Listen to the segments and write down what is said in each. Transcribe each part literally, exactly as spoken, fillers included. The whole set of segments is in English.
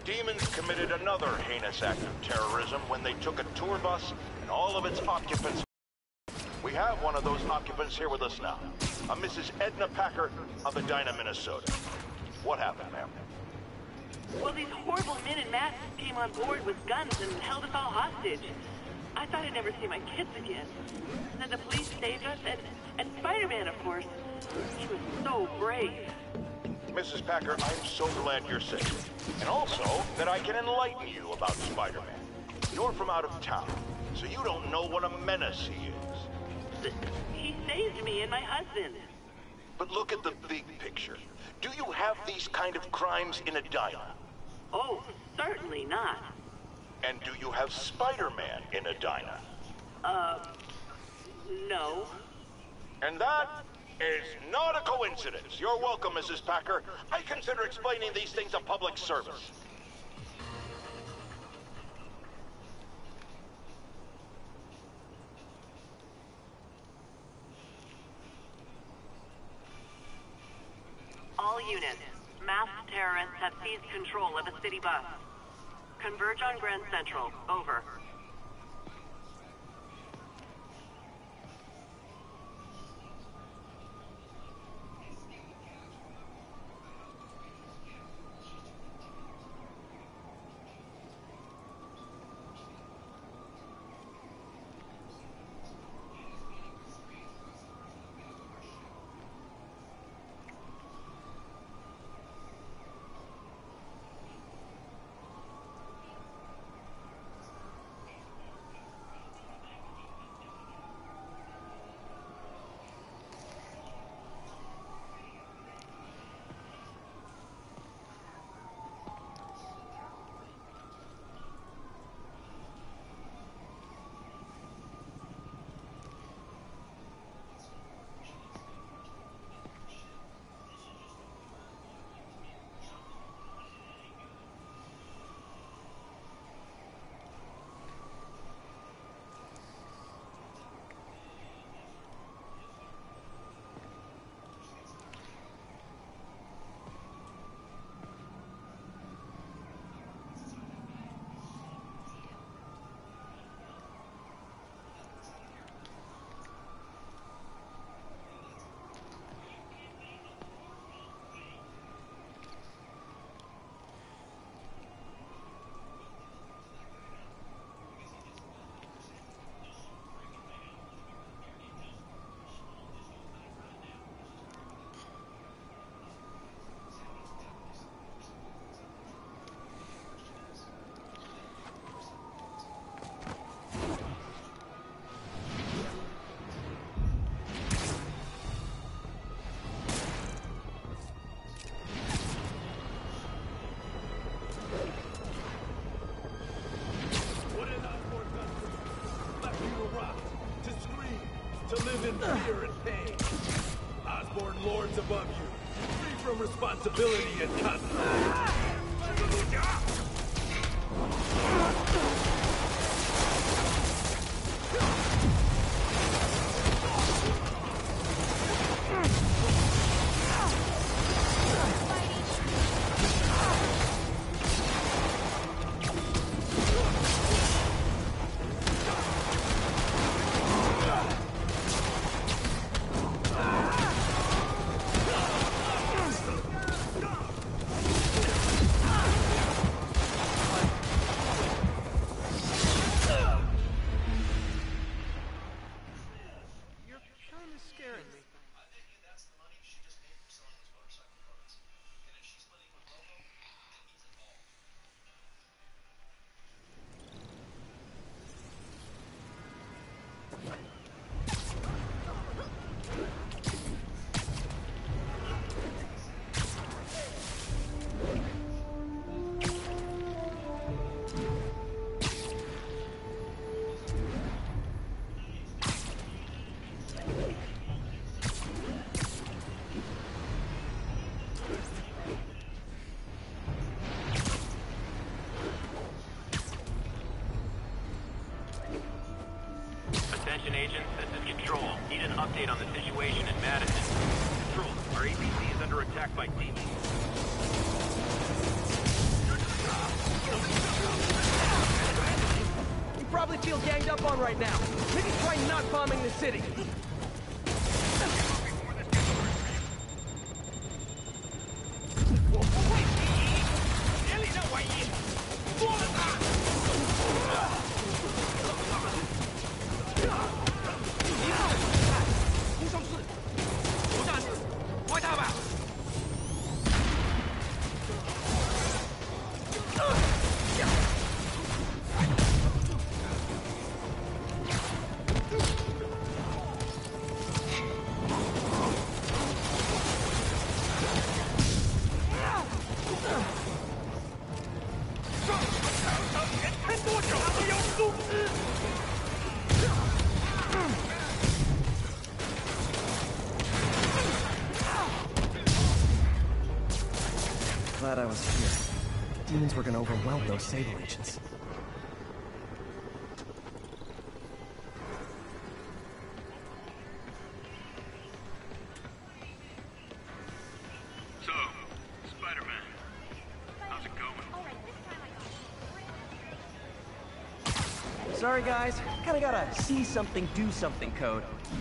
Demons committed another heinous act of terrorism when they took a tour bus and all of its occupants. We have one of those occupants here with us now, a Missus Edna Packer of Edina, Minnesota. What happened, ma'am? Well, these horrible men in masks came on board with guns and held us all hostage. I thought I'd never see my kids again. And then the police saved us, and, and Spider-Man, of course. He was so brave. Missus Packer, I'm so glad you're safe. And also, that I can enlighten you about Spider-Man. You're from out of town, so you don't know what a menace he is. But he saved me and my husband. But look at the big picture. Do you have these kind of crimes in Edina? Oh, certainly not. And do you have Spider-Man in Edina? Uh, no. And that is not a coincidence. You're welcome, Missus Packer. I consider explaining these things a public service. All units, masked terrorists have seized control of a city bus. Converge on Grand Central. Over. To live in fear and pain. Osborn lords above you, free from responsibility and conflict. Attention agents, this is Control. Need an update on the situation in Madison. Control, our A P C is under attack by demons. You probably feel ganged up on right now. Maybe try not bombing the city. Glad I was here. The demons were gonna overwhelm those Sable agents. So, Spider-Man, how's it going? Sorry guys, kinda gotta see something, do something code.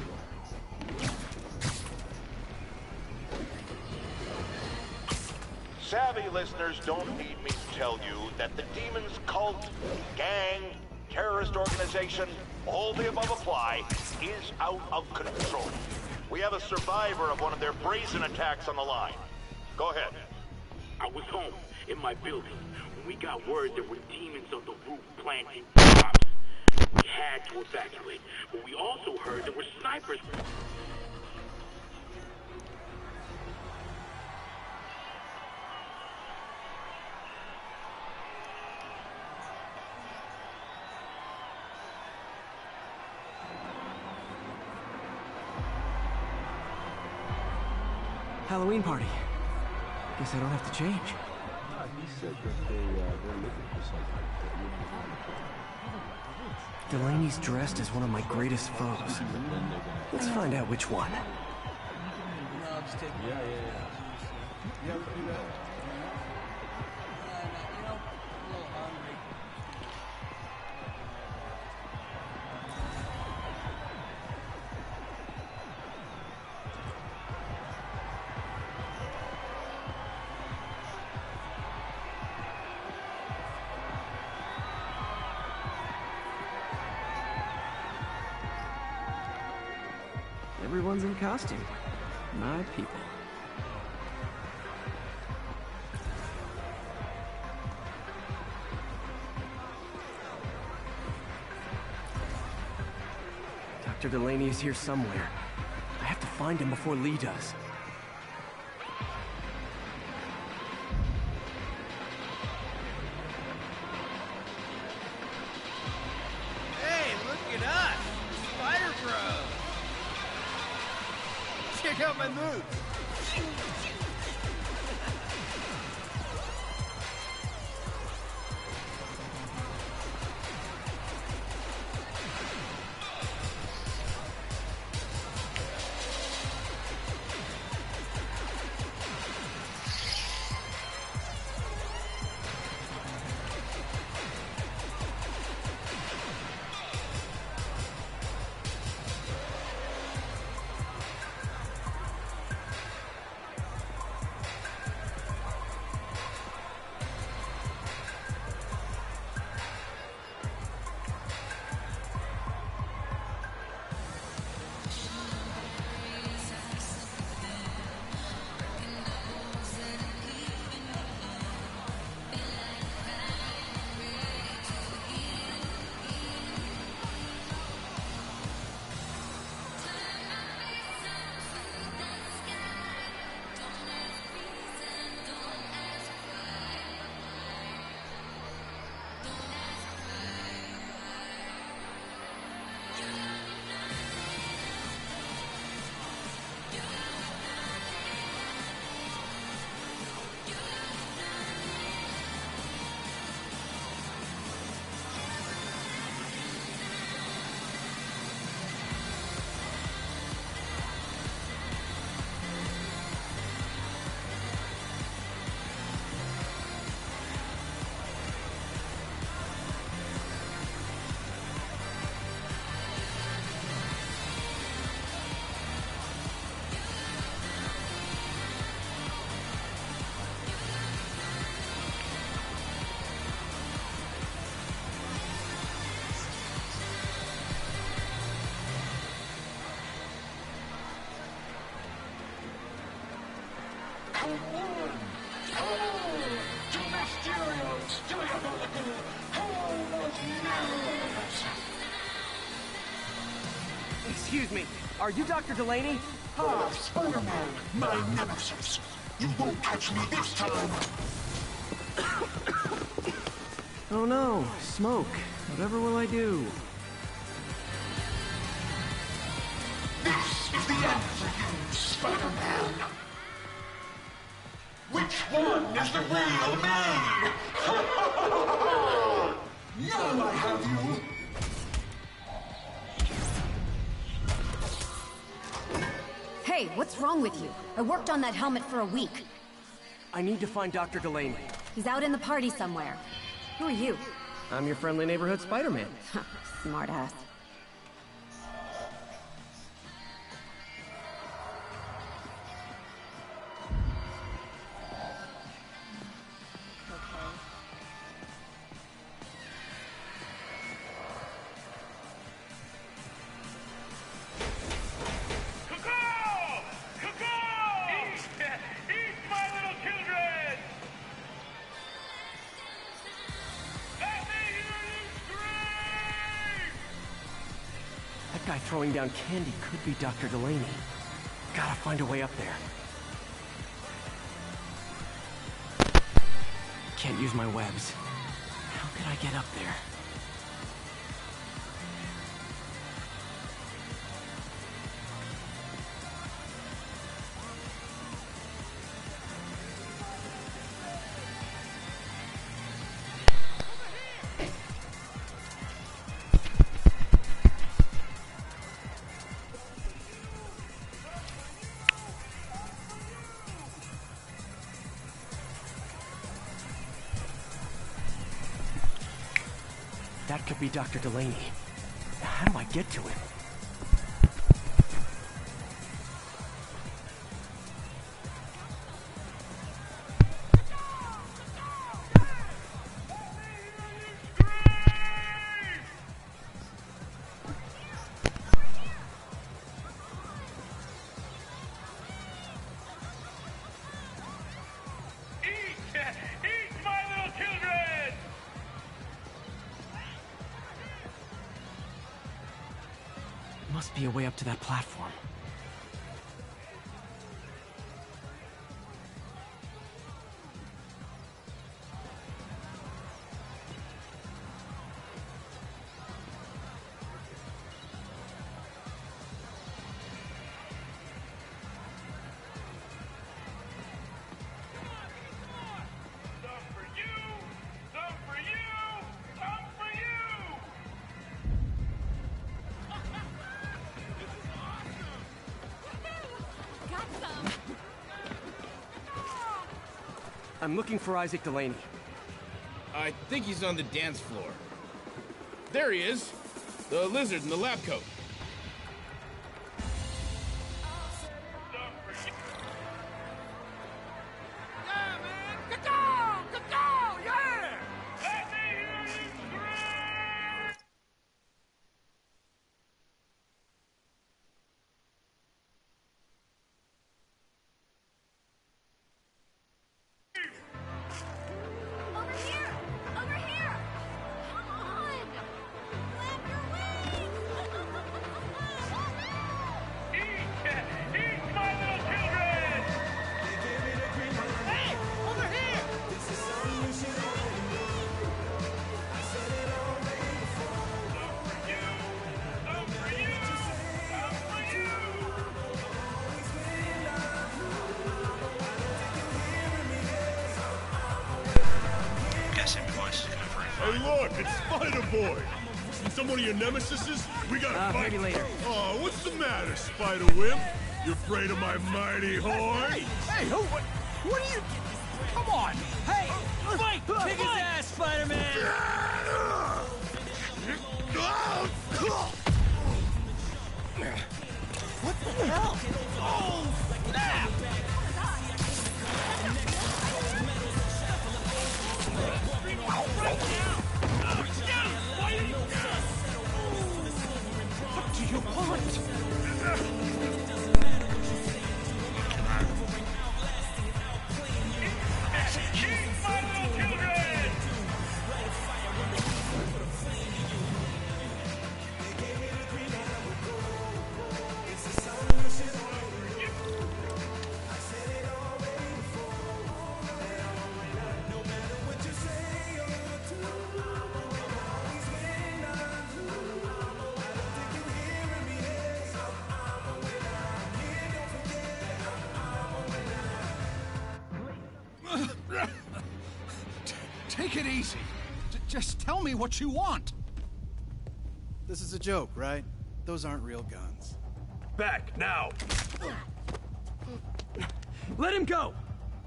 Savvy listeners don't need me to tell you that the Demon's cult, gang, terrorist organization, all the above apply, is out of control. We have a survivor of one of their brazen attacks on the line. Go ahead. I was home, in my building, when we got word there were demons on the roof planting bombs. We had to evacuate, but we also heard there were snipers. Halloween party. Guess I don't have to change. He said that they, uh, they're looking for something that you Delaney's dressed as one of my greatest foes. Let's find out which one. Yeah, yeah, yeah. Yeah, we can do that. Everyone's in costume. My people. Doctor Delaney is here somewhere. I have to find him before Lee does. Hey, look at us! Spider Bros! Check out my moves! Excuse me, are you Doctor Delaney? Ah, Spider-Man, my nemesis. You won't catch me this time. Oh no, smoke. Whatever will I do? This is the end for you, Spider-Man. Which one is the real me? Now I have you. Hey, what's wrong with you? I worked on that helmet for a week. I need to find Doctor Delaney. He's out in the party somewhere. Who are you? I'm your friendly neighborhood Spider-Man. Smartass. That guy throwing down candy could be Doctor Delaney. Gotta find a way up there. Can't use my webs. How could I get up there? That could be Doctor Delaney. How do I get to him? Must be a way up to that platform. I'm looking for Isaac Delaney. I think he's on the dance floor. There he is! The lizard in the lab coat. Hey, look, it's Spider-Boy. See some one of your nemesises? We gotta Uh, fight. maybe later. Oh, what's the matter, Spider-Wimp? You afraid of my mighty horn? Hey, hey, who? What, what are you? Come on! Hey, fight! Kick his ass, Spider-Man! What the hell? Oh, snap! What do you want? Take it easy. J just tell me what you want. This is a joke, right? Those aren't real guns. Back, now! Let him go!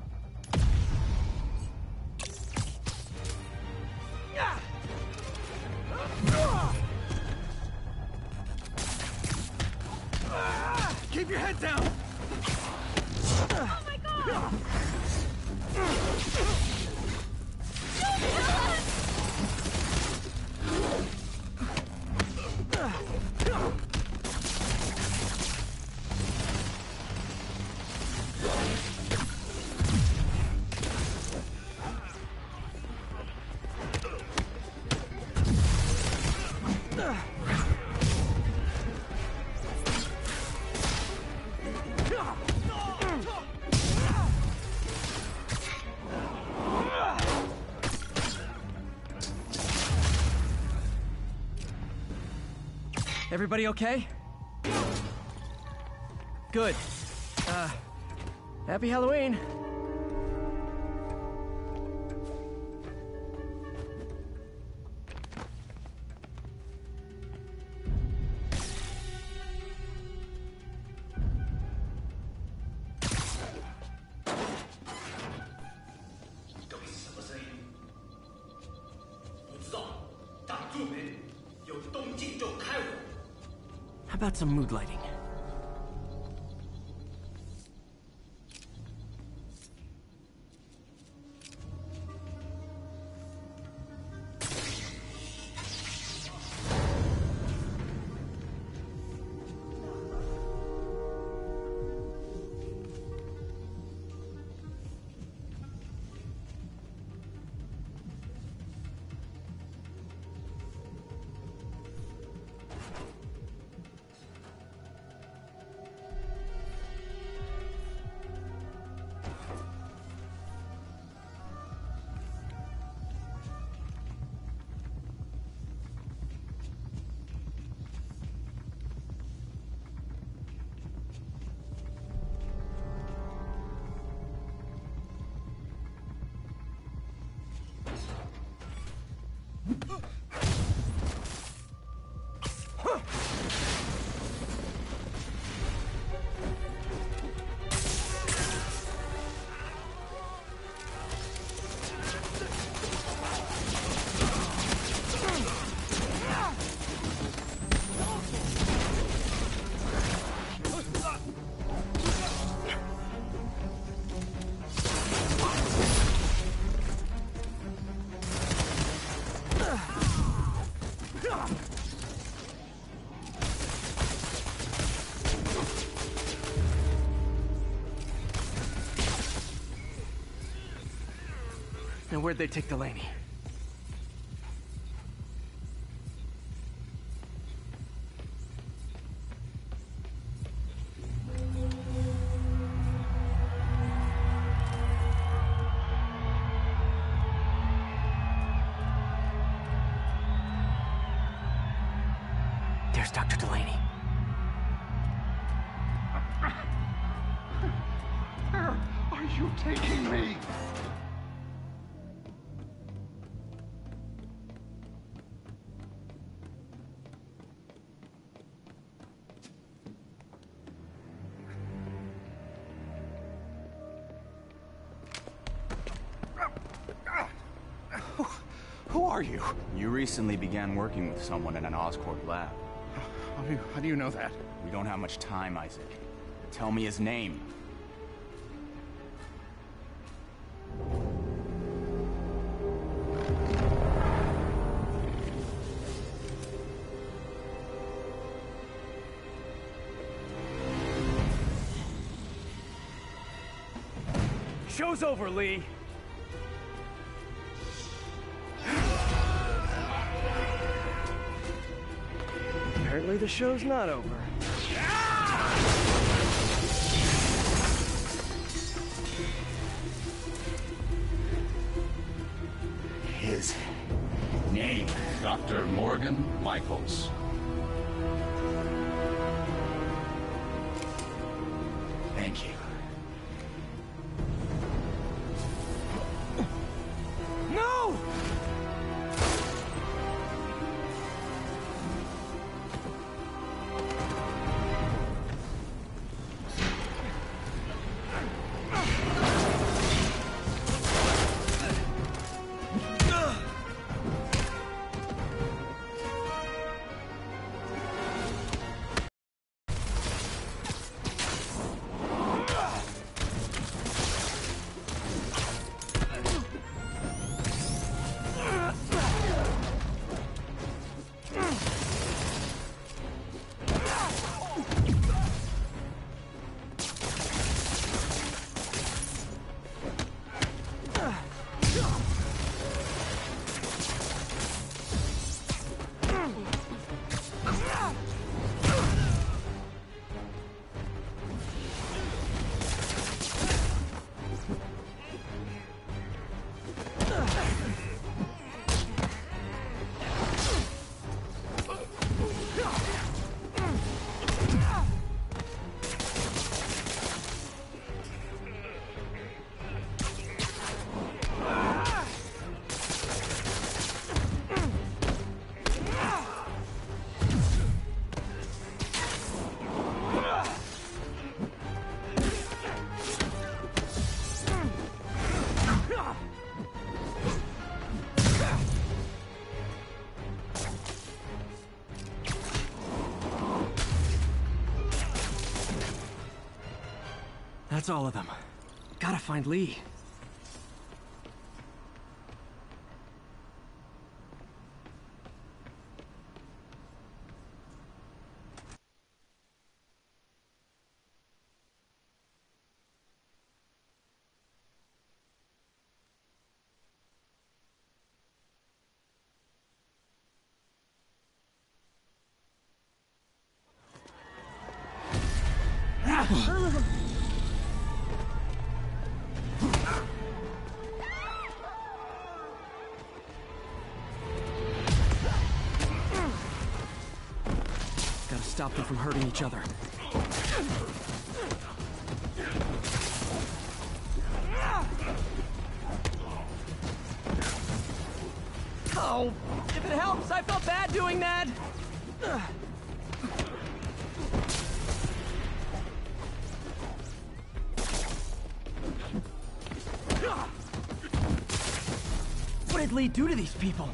Keep your head down! Oh my god! Everybody okay? Good. Uh, happy Halloween. How about some mood lighting? Now where'd they take Delaney? There's Doctor Delaney. Where are you taking me? Who are you? You recently began working with someone in an Oscorp lab. How do you, how do you know that? We don't have much time, Isaac. Tell me his name. Show's over, Lee. Apparently the show's not over. His name, Doctor Morgan Michaels. Thank you. No! That's all of them. Gotta find Lee. Gotta stop them from hurting each other. Oh, if it helps, I felt bad doing that. What did Lee do to these people?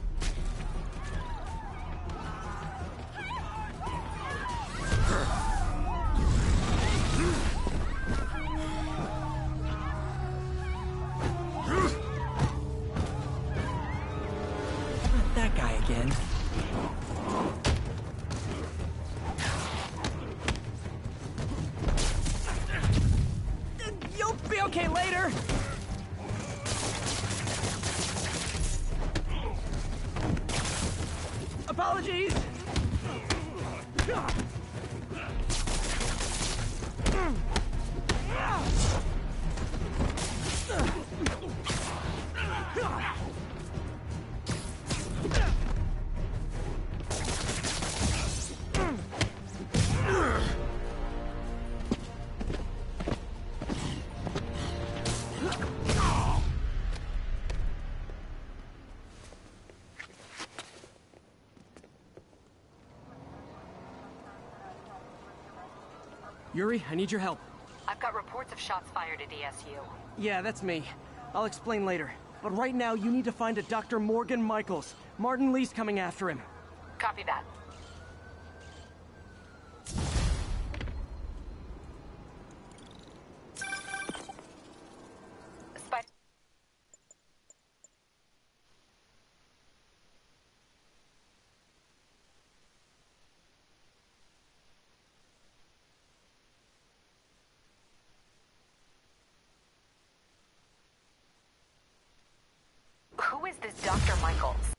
That guy again. You'll be okay later. Apologies. Yuri, I need your help. I've got reports of shots fired at E S U. Yeah, that's me. I'll explain later. But right now, you need to find a Doctor Morgan Michaels. Martin Lee's coming after him. Copy that. Spy- Who is this Doctor Michaels?